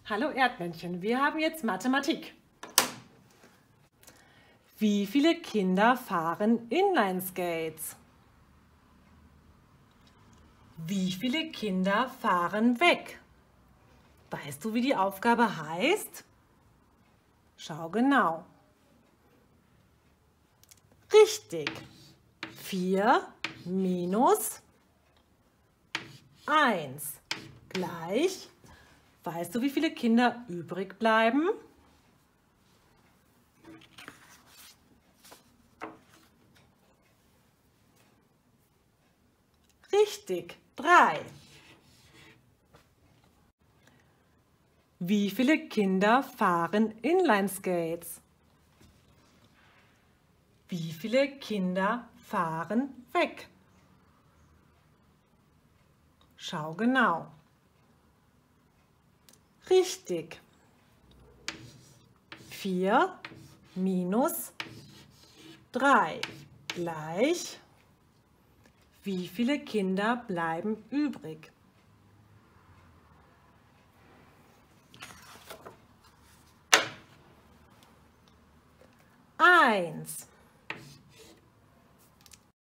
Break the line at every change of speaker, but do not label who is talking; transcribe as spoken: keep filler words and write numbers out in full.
Hallo Erdmännchen, wir haben jetzt Mathematik. Wie viele Kinder fahren Inlineskates? Wie viele Kinder fahren weg? Weißt du, wie die Aufgabe heißt? Schau genau. Richtig. vier minus eins gleich. Weißt du, wie viele Kinder übrig bleiben? Richtig, drei. Wie viele Kinder fahren Inlineskates? Wie viele Kinder fahren weg? Schau genau. Richtig. vier minus drei gleich. Wie viele Kinder bleiben übrig? Eins.